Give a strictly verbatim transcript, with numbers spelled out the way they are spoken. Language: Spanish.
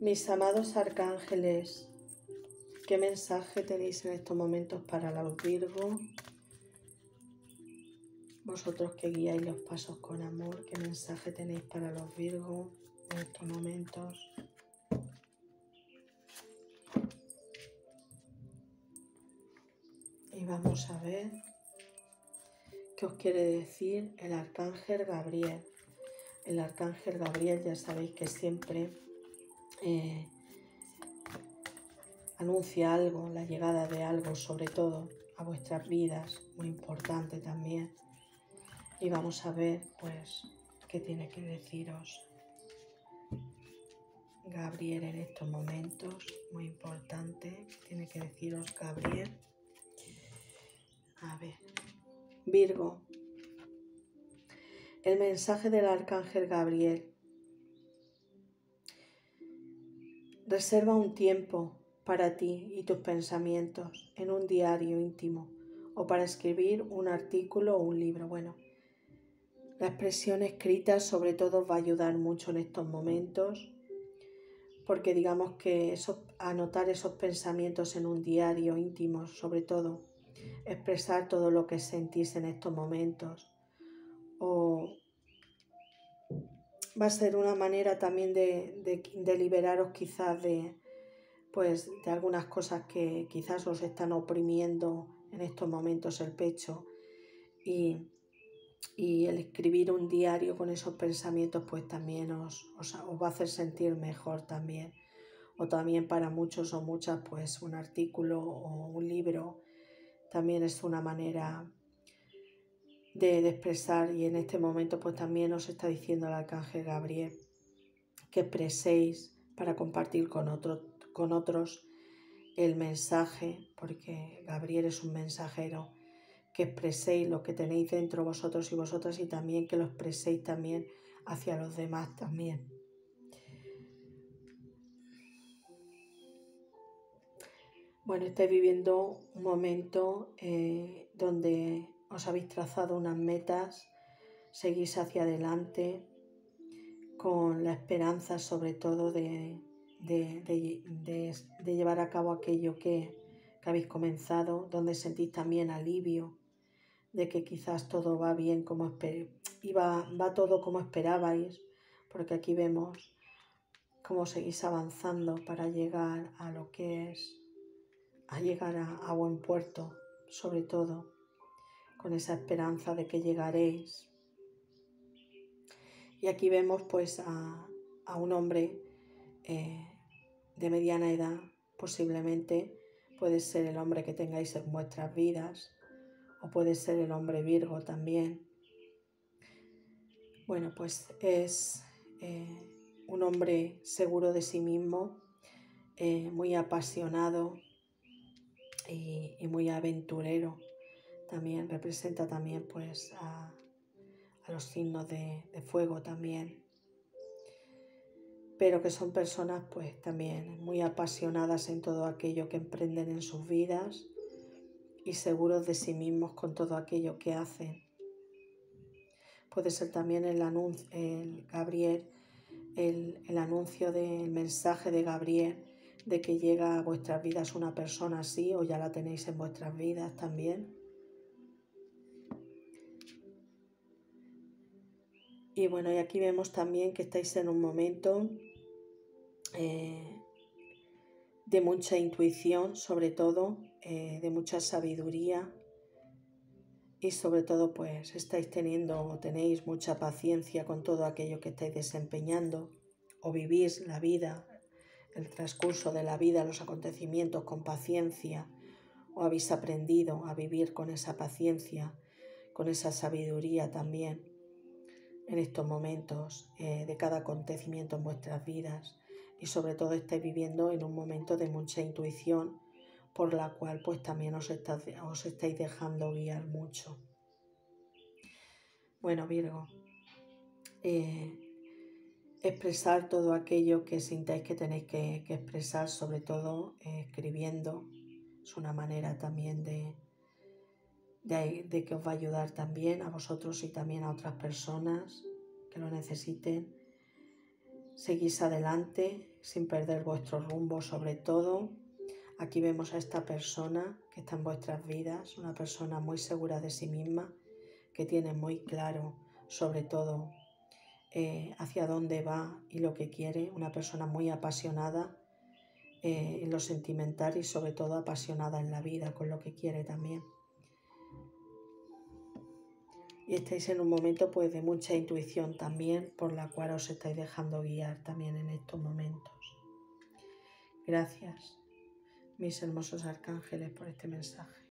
Mis amados arcángeles, ¿qué mensaje tenéis en estos momentos para los Virgo? Vosotros que guiáis los pasos con amor, ¿qué mensaje tenéis para los Virgo en estos momentos? Y vamos a ver qué os quiere decir el arcángel Gabriel. El arcángel Gabriel, ya sabéis que siempre eh, anuncia algo, la llegada de algo, sobre todo a vuestras vidas, muy importante también. Y vamos a ver, pues, qué tiene que deciros Gabriel en estos momentos, muy importante, qué tiene que deciros Gabriel. A ver, Virgo, el mensaje del arcángel Gabriel. Reserva un tiempo para ti y tus pensamientos en un diario íntimo o para escribir un artículo o un libro. Bueno, la expresión escrita sobre todo va a ayudar mucho en estos momentos, porque digamos que eso, anotar esos pensamientos en un diario íntimo, sobre todo, expresar todo lo que sentís en estos momentos, o va a ser una manera también de, de, de liberaros quizás de, pues, de algunas cosas que quizás os están oprimiendo en estos momentos el pecho, y, y el escribir un diario con esos pensamientos pues también os, os, os va a hacer sentir mejor también. O también para muchos o muchas pues un artículo o un libro también es una manera de, de expresar, y en este momento pues también os está diciendo el arcángel Gabriel que expreséis para compartir con, otro, con otros el mensaje, porque Gabriel es un mensajero, que expreséis lo que tenéis dentro vosotros y vosotras, y también que lo expreséis también hacia los demás también. Bueno, estáis viviendo un momento eh, donde os habéis trazado unas metas, seguís hacia adelante con la esperanza sobre todo de, de, de, de, de llevar a cabo aquello que, que habéis comenzado, donde sentís también alivio de que quizás todo va bien como esper y va, va todo como esperabais, porque aquí vemos cómo seguís avanzando para llegar a lo que es a llegar a, a buen puerto, sobre todo con esa esperanza de que llegaréis. Y aquí vemos pues a, a un hombre eh, de mediana edad, posiblemente puede ser el hombre que tengáis en vuestras vidas, o puede ser el hombre Virgo también. Bueno, pues es eh, un hombre seguro de sí mismo, eh, muy apasionado y, y muy aventurero. También representa también pues a, a los signos de, de fuego también, pero que son personas pues también muy apasionadas en todo aquello que emprenden en sus vidas y seguros de sí mismos con todo aquello que hacen. Puede ser también el anuncio, el Gabriel, el, el anuncio del mensaje de Gabriel de que llega a vuestras vidas una persona así, o ya la tenéis en vuestras vidas también. Y bueno, y aquí vemos también que estáis en un momento eh, de mucha intuición, sobre todo, eh, de mucha sabiduría, y sobre todo pues estáis teniendo o tenéis mucha paciencia con todo aquello que estáis desempeñando, o vivís la vida, el transcurso de la vida, los acontecimientos con paciencia, o habéis aprendido a vivir con esa paciencia, con esa sabiduría también en estos momentos eh, de cada acontecimiento en vuestras vidas, y sobre todo estáis viviendo en un momento de mucha intuición, por la cual pues también os, está, os estáis dejando guiar mucho. Bueno, Virgo, eh, expresar todo aquello que sintáis que tenéis que, que expresar, sobre todo eh, escribiendo, es una manera también de, de, de que os va a ayudar también a vosotros y también a otras personas que lo necesiten. seguís adelante sin perder vuestro rumbo. Sobre todo, aquí vemos a esta persona que está en vuestras vidas, una persona muy segura de sí misma, que tiene muy claro, sobre todo, eh, hacia dónde va y lo que quiere, una persona muy apasionada eh, en lo sentimental y sobre todo apasionada en la vida, con lo que quiere también. Y estáis en un momento pues de mucha intuición también, por la cual os estáis dejando guiar también en estos momentos. Gracias, mis hermosos arcángeles, por este mensaje.